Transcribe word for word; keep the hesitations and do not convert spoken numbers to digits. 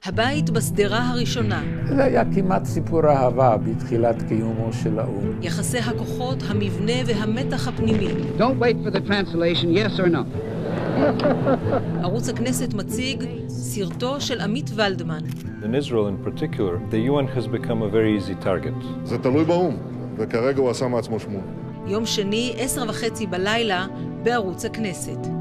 הבית בסדרה הראשונה. זה היה כמעט סיפור אהבה בתחילת קיומו של האו"ם. יחסי הכוחות, המבנה והמתח הפנימי. Don't wait for the translation, yes or no. ערוץ הכנסת מציג סרטו של עמית ולדמן. In Israel in particular, the U N has become a very easy target. זה תלוי באו"ם, וכרגע הוא עשה מעצמו שמור. יום שני, עשר וחצי בלילה, בערוץ הכנסת.